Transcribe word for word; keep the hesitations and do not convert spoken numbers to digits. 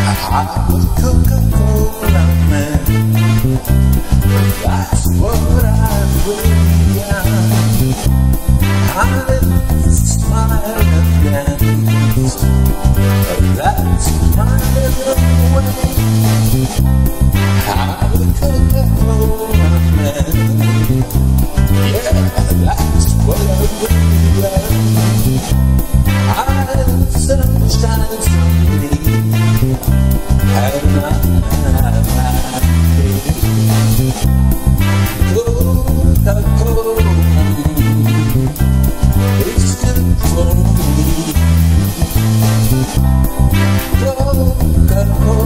I'm a Coca-Cola man. That's what I really am. I live to smile and dance. That's my way. I'm a Coca-Cola man. Yeah, that's what I really am. I live sunshine someday. And I Coca-Cola, it's good for me. Coca-Cola.